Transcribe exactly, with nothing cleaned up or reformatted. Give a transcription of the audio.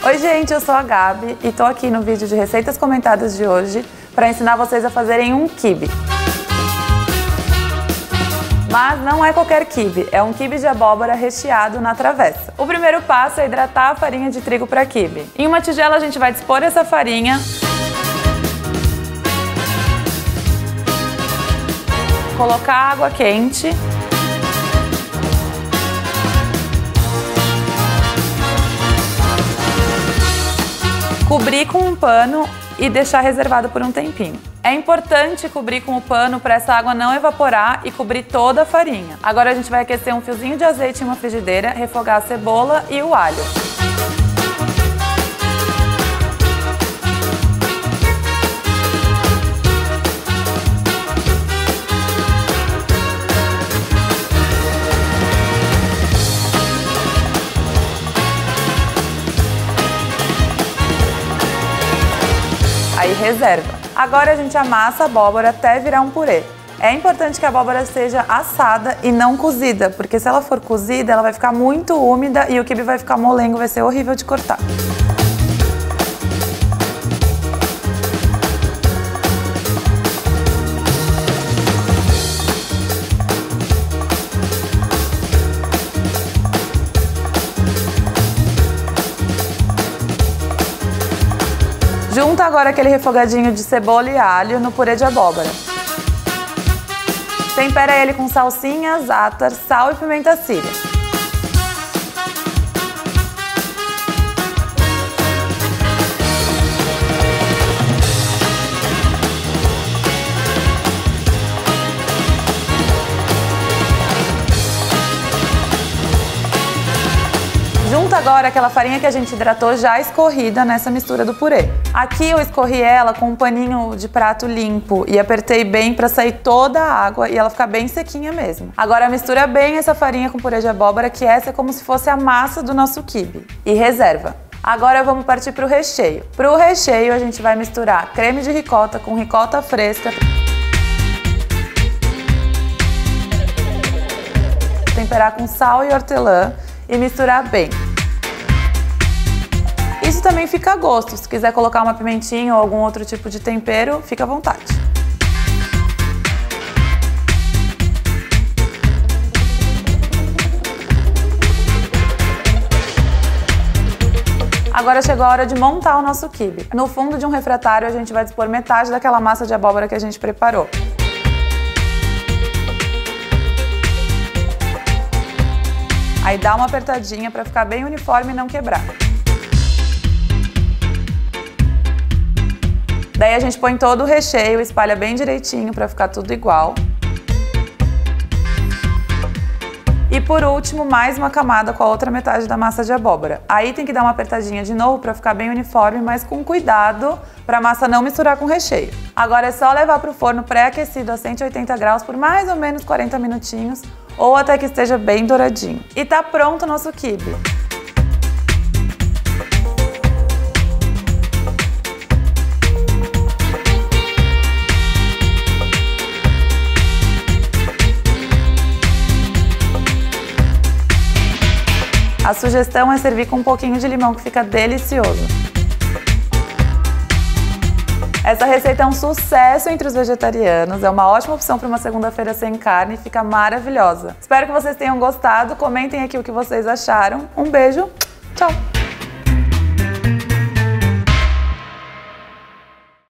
Oi gente, eu sou a Gabi e tô aqui no vídeo de receitas comentadas de hoje para ensinar vocês a fazerem um quibe. Mas não é qualquer quibe, é um quibe de abóbora recheado na travessa. O primeiro passo é hidratar a farinha de trigo para quibe. Em uma tigela a gente vai dispor essa farinha, colocar água quente, cobrir com um pano e deixar reservado por um tempinho. É importante cobrir com o pano para essa água não evaporar e cobrir toda a farinha. Agora a gente vai aquecer um fiozinho de azeite em uma frigideira, refogar a cebola e o alho. Aí reserva. Agora a gente amassa a abóbora até virar um purê. É importante que a abóbora seja assada e não cozida, porque se ela for cozida, ela vai ficar muito úmida e o quibe vai ficar molengo, vai ser horrível de cortar. Junta agora aquele refogadinho de cebola e alho no purê de abóbora. Tempera ele com salsinha, za'atar, sal e pimenta síria. Junta agora aquela farinha que a gente hidratou já escorrida nessa mistura do purê. Aqui eu escorri ela com um paninho de prato limpo e apertei bem para sair toda a água e ela ficar bem sequinha mesmo. Agora mistura bem essa farinha com purê de abóbora, que essa é como se fosse a massa do nosso quibe. E reserva. Agora vamos partir para o recheio. Para o recheio a gente vai misturar creme de ricota com ricota fresca. Temperar com sal e hortelã e misturar bem. Isso também fica a gosto, se quiser colocar uma pimentinha ou algum outro tipo de tempero, fica à vontade. Agora chegou a hora de montar o nosso quibe. No fundo de um refratário a gente vai dispor metade daquela massa de abóbora que a gente preparou. Aí dá uma apertadinha para ficar bem uniforme e não quebrar. Daí a gente põe todo o recheio, espalha bem direitinho para ficar tudo igual. E por último, mais uma camada com a outra metade da massa de abóbora. Aí tem que dar uma apertadinha de novo para ficar bem uniforme, mas com cuidado para a massa não misturar com o recheio. Agora é só levar para o forno pré-aquecido a cento e oitenta graus por mais ou menos quarenta minutinhos, ou até que esteja bem douradinho. E tá pronto o nosso quibe. A sugestão é servir com um pouquinho de limão, que fica delicioso. Essa receita é um sucesso entre os vegetarianos, é uma ótima opção para uma segunda-feira sem carne e fica maravilhosa. Espero que vocês tenham gostado, comentem aqui o que vocês acharam. Um beijo, tchau!